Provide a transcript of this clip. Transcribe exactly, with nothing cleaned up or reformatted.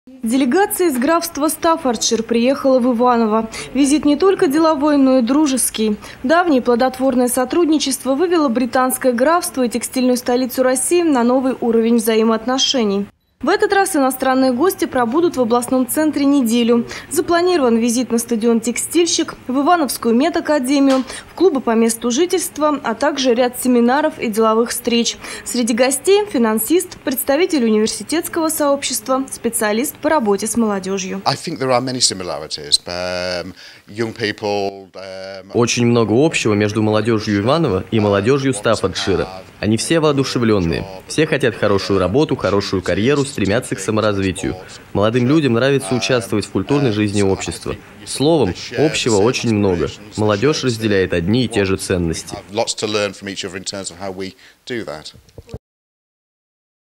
Делегация из графства Стаффордшир приехала в Иваново. Визит не только деловой, но и дружеский. Давнее плодотворное сотрудничество вывело британское графство и текстильную столицу России на новый уровень взаимоотношений. В этот раз иностранные гости пробудут в областном центре неделю. Запланирован визит на стадион «Текстильщик», в Ивановскую медакадемию, в клубы по месту жительства, а также ряд семинаров и деловых встреч. Среди гостей – финансист, представитель университетского сообщества, специалист по работе с молодежью. Очень много общего между молодежью Иванова и молодежью Стаффордшира. Они все воодушевленные. Все хотят хорошую работу, хорошую карьеру, стремятся к саморазвитию. Молодым людям нравится участвовать в культурной жизни общества. Словом, общего очень много. Молодежь разделяет одни и те же ценности.